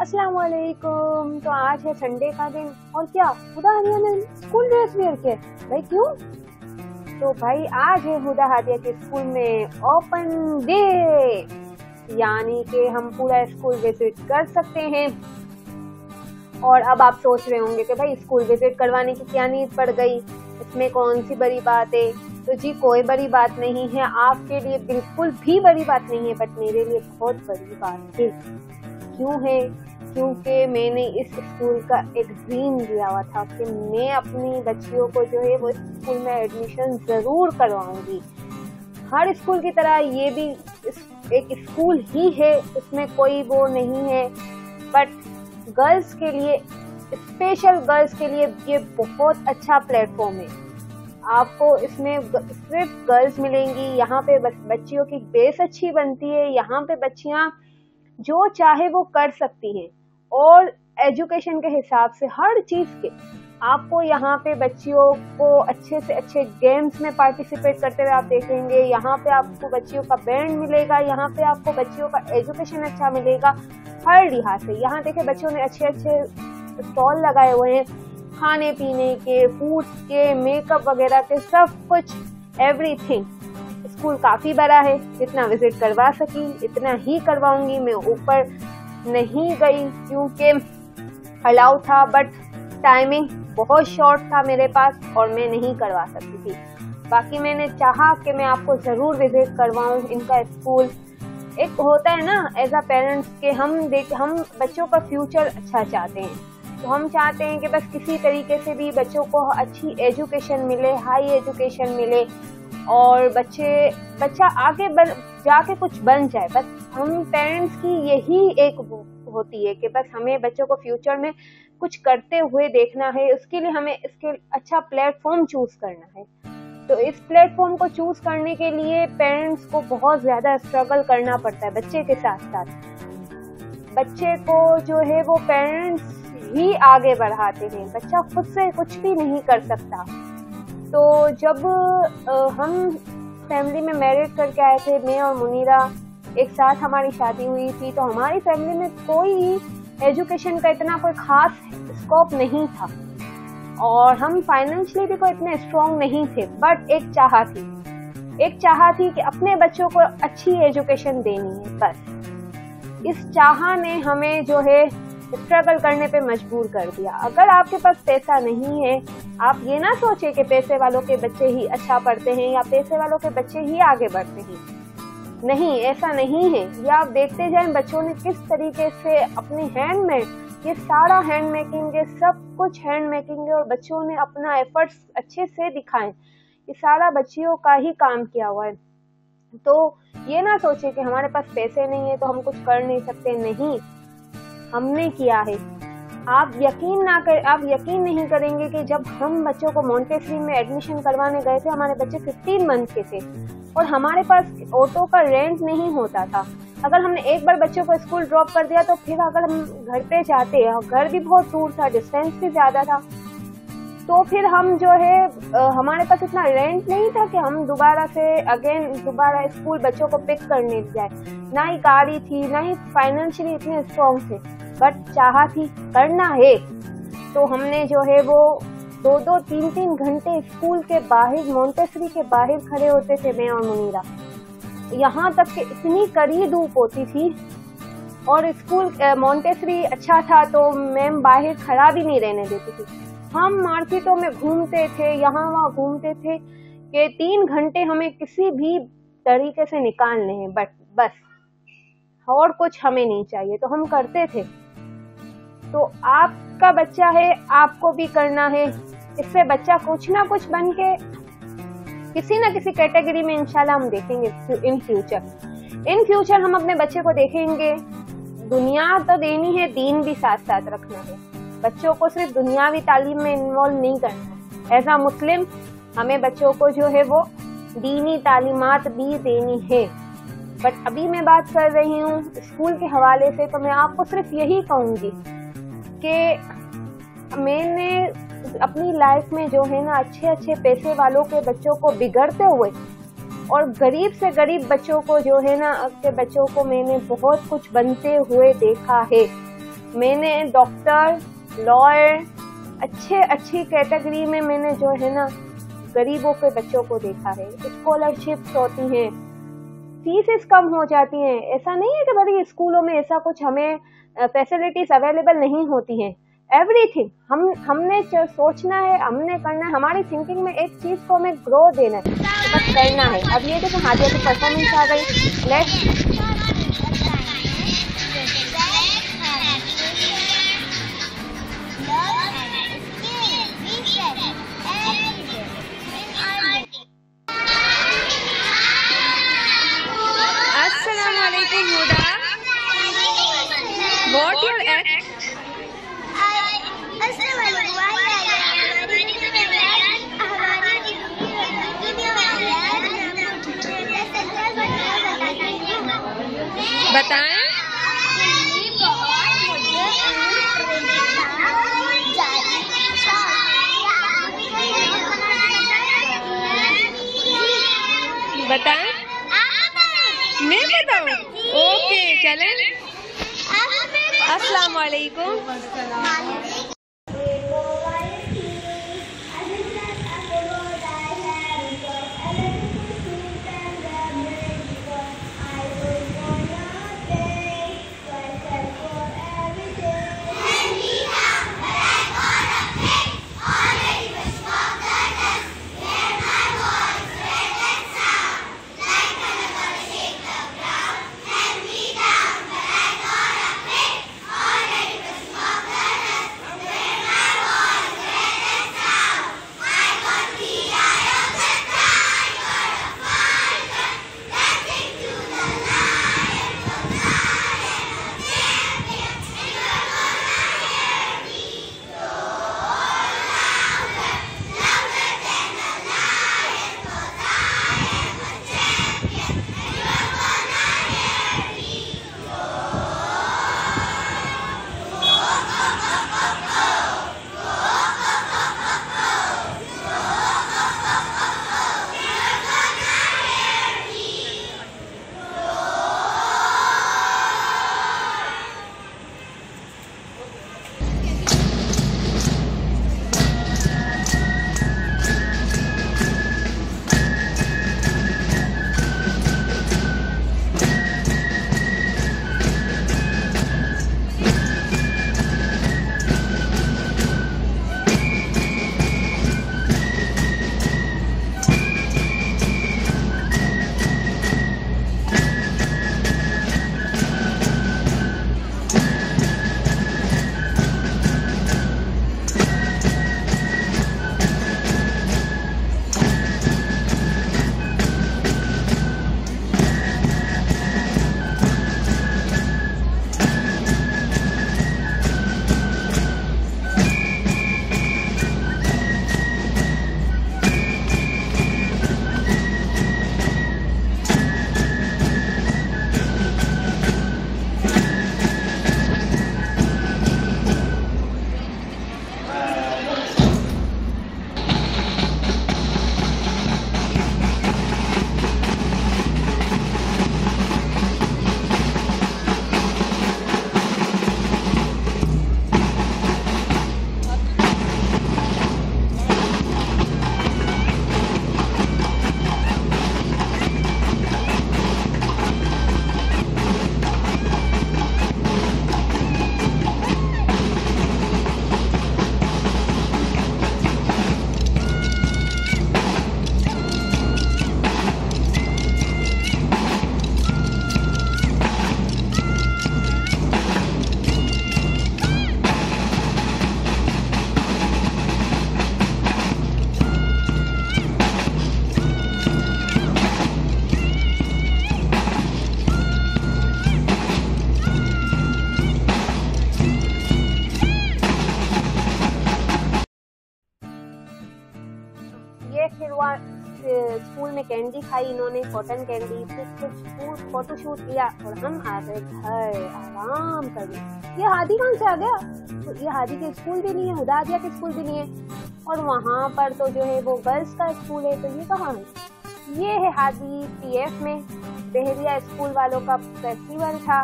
अस्सलाम वालेकुम। तो आज है संडे का दिन और क्या हुदा हादिया ने स्कूल ड्रेस वेयर किया भाई, क्यों? तो भाई आज है हुदा हादिया के स्कूल में ओपन डे, यानी कि हम पूरा स्कूल विजिट कर सकते हैं। और अब आप सोच रहे होंगे कि भाई स्कूल विजिट करवाने की क्या नीड पड़ गई, इसमें कौन सी बड़ी बात है। तो जी कोई बड़ी बात नहीं है, आपके लिए बिल्कुल भी बड़ी बात नहीं है, बट मेरे लिए बहुत बड़ी बात है। क्यों है? क्योंकि मैंने इस स्कूल का एक ड्रीम लिया हुआ था कि मैं अपनी बच्चियों को जो है वो स्कूल में एडमिशन ज़रूर करवाऊंगी। हर स्कूल की तरह ये भी एक स्कूल ही है, इसमें कोई वो नहीं है, बट गर्ल्स के लिए, स्पेशल गर्ल्स के लिए ये बहुत अच्छा प्लेटफॉर्म है। आपको इसमें सिर्फ गर्ल्स मिलेंगी, यहाँ पे बच्चियों की बेस अच्छी बनती है, यहाँ पे बच्चियाँ जो चाहे वो कर सकती हैं और एजुकेशन के हिसाब से हर चीज़ के आपको यहाँ पे बच्चियों को अच्छे से अच्छे गेम्स में पार्टिसिपेट करते हुए आप देखेंगे। यहाँ पे आपको बच्चियों का बैंड मिलेगा, यहाँ पे आपको बच्चियों का एजुकेशन अच्छा मिलेगा हर लिहाज से। यहाँ देखे बच्चों ने अच्छे अच्छे स्टॉल लगाए हुए हैं, खाने पीने के, फूड्स के, मेकअप वगैरह के, सब कुछ एवरीथिंग। स्कूल काफ़ी बड़ा है, जितना विजिट करवा सकी इतना ही करवाऊंगी। मैं ऊपर नहीं गई क्योंकि अलाउ था, बट टाइमिंग बहुत शॉर्ट था मेरे पास और मैं नहीं करवा सकती थी। बाकी मैंने चाहा कि मैं आपको ज़रूर विजिट करवाऊं इनका स्कूल। एक होता है ना एज अ पेरेंट्स के हम बच्चों का फ्यूचर अच्छा चाहते हैं, तो हम चाहते हैं कि बस किसी तरीके से भी बच्चों को अच्छी एजुकेशन मिले, हाई एजुकेशन मिले और बच्चा आगे जाके कुछ बन जाए। बस हम पेरेंट्स की यही एक होती है कि बस हमें बच्चों को फ्यूचर में कुछ करते हुए देखना है, उसके लिए हमें इसके अच्छा प्लेटफॉर्म चूज करना है। तो इस प्लेटफॉर्म को चूज करने के लिए पेरेंट्स को बहुत ज़्यादा स्ट्रगल करना पड़ता है बच्चे के साथ साथ। बच्चे को जो है वो पेरेंट्स ही आगे बढ़ाते हैं, बच्चा खुद से कुछ भी नहीं कर सकता। तो जब हम फैमिली में मैरिज करके आए थे, मैं और मुनीरा एक साथ हमारी शादी हुई थी, तो हमारी फैमिली में कोई एजुकेशन का इतना कोई खास स्कोप नहीं था और हम फाइनेंशियली भी कोई इतने स्ट्रॉन्ग नहीं थे। बट एक चाह थी कि अपने बच्चों को अच्छी एजुकेशन देनी है। बस इस चाह ने हमें जो है स्ट्रगल करने पे मजबूर कर दिया। अगर आपके पास पैसा नहीं है, आप ये ना सोचे कि पैसे वालों के बच्चे ही अच्छा पढ़ते हैं या पैसे वालों के बच्चे ही आगे बढ़ते हैं। नहीं, ऐसा नहीं है। ये आप देखते जाएं बच्चों ने किस तरीके से अपने हैंड में, ये सारा हैंड मेकिंग है, सब कुछ हैंड मेकिंग है और बच्चों ने अपना एफर्ट्स अच्छे से दिखाएं। ये सारा बच्चियों का ही काम किया हुआ है। तो ये ना सोचे कि हमारे पास पैसे नहीं है तो हम कुछ कर नहीं सकते। नहीं, हमने किया है। आप यकीन नहीं करेंगे कि जब हम बच्चों को मोंटेसरी में एडमिशन करवाने गए थे, हमारे बच्चे 15 मंथ के थे और हमारे पास ऑटो का रेंट नहीं होता था। अगर हमने एक बार बच्चों को स्कूल ड्रॉप कर दिया तो फिर अगर हम घर पे जाते हैं, घर भी बहुत दूर था, डिस्टेंस भी ज़्यादा था, तो फिर हम जो है हमारे पास इतना रेंट नहीं था कि हम दोबारा स्कूल बच्चों को पिक करने जाए। ना ही गाड़ी थी, ना ही फाइनेंशियली इतने स्ट्रॉन्ग थे, बट चाह थी, करना है। तो हमने जो है वो 2-2, 3-3 घंटे स्कूल के बाहर, मोंटेसरी के बाहर खड़े होते थे मैं और मुनीरा। यहाँ तक कि इतनी कड़ी धूप होती थी और स्कूल मोंटेसरी अच्छा था तो मैम बाहर खड़ा भी नहीं रहने देती थी। हम मार्केटों में घूमते थे, यहाँ वहाँ घूमते थे कि 3 घंटे हमें किसी भी तरीके से निकालने हैं, बस और कुछ हमें नहीं चाहिए, तो हम करते थे। तो आपका बच्चा है, आपको भी करना है। इससे बच्चा कुछ ना कुछ बन के किसी ना किसी कैटेगरी में इंशाल्लाह हम देखेंगे इन फ्यूचर हम अपने बच्चे को देखेंगे। दुनिया तो देनी है, दीन भी साथ साथ रखना है। बच्चों को सिर्फ दुनियावी तालीम में इन्वॉल्व नहीं करना है। एज अ मुस्लिम हमें बच्चों को जो है वो दीनी तालीमात भी देनी है। बट अभी मैं बात कर रही हूँ स्कूल के हवाले से, तो मैं आपको सिर्फ यही कहूँगी कि मैंने अपनी लाइफ में जो है ना अच्छे पैसे वालों के बच्चों को बिगड़ते हुए और गरीब से गरीब बच्चों को जो है ना के बच्चों को मैंने बहुत कुछ बनते हुए देखा है। मैंने डॉक्टर, लॉयर, अच्छी कैटेगरी में मैंने जो है ना गरीबों के बच्चों को देखा है। स्कॉलरशिप्स होती हैं, फीसेस कम हो जाती हैं। ऐसा नहीं है कि बड़ी स्कूलों में ऐसा कुछ हमें फैसिलिटीज अवेलेबल नहीं होती हैं। एवरीथिंग हमने सोचना है, हमने करना है। हमारी थिंकिंग में एक चीज को हमें ग्रो देना है, तो बस करना है। अब ये देखो हादिया की परफॉर्मेंस आ गई। Let's Assalamualaikum Huda. What your act? बताएं। बताएं। मैं बताऊं? ओके चलें। अस्सलाम वालेकुम। स्कूल में कैंडी खाई इन्होंने, कॉटन कैंडी, फिर कुछ फोटो शूट किया और हम आ गए घर आराम करने। ये हादी कहाँ से आ गया? तो ये हादी के स्कूल भी नहीं है, हुदा हादिया के स्कूल भी नहीं है, और वहाँ पर तो जो है वो गर्ल्स का स्कूल है। तो ये कहाँ है? ये है हादी पीएफ में। बहरिया स्कूल वालों का फेस्टिवल था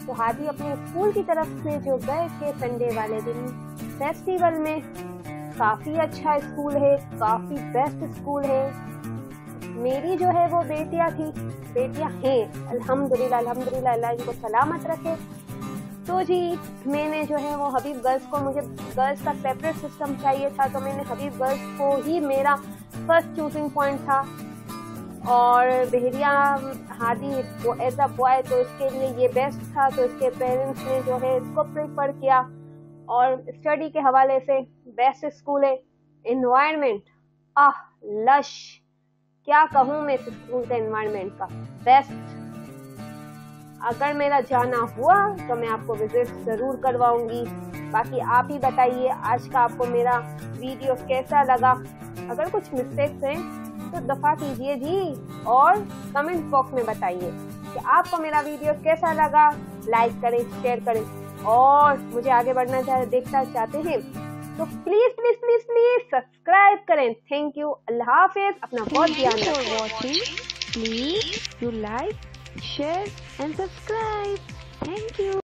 तो हादी अपने स्कूल की तरफ से जो गए थे संडे वाले दिन फेस्टिवल में, काफी अच्छा स्कूल है, काफी बेस्ट स्कूल है। मेरी जो है वो बेटियां हैं, अल्हम्दुलिल्लाह अल्हम्दुलिल्लाह, अल्लाह इनको सलामत रखे। तो जी मैंने जो है वो हबीब गर्ल्स को, मुझे गर्ल्स का सेपरेट सिस्टम चाहिए था, तो मैंने हबीब गर्ल्स को ही मेरा फर्स्ट चूजिंग पॉइंट था। और Bahria Hadi as a boy तो इसके लिए ये बेस्ट था, तो इसके पेरेंट्स ने जो है इसको प्रेफर किया। और स्टडी के हवाले से बेस्ट स्कूल है, एनवायरनमेंट लश, क्या कहूँ मैं इस स्कूल के एनवायरनमेंट का, बेस्ट। अगर मेरा जाना हुआ तो मैं आपको विजिट जरूर करवाऊंगी। बाकी आप ही बताइए आज का आपको मेरा वीडियो कैसा लगा। अगर कुछ मिस्टेक्स हैं तो दफा कीजिए जी, और कमेंट बॉक्स में बताइए कि आपको मेरा वीडियो कैसा लगा। लाइक करें, शेयर करें, और मुझे आगे बढ़ना देखना चाहते हैं तो please please please please subscribe करें। थैंक यू, अल्लाह हाफिज, अपना बहुत ध्यान रखें। Please you like, share and subscribe. Thank you.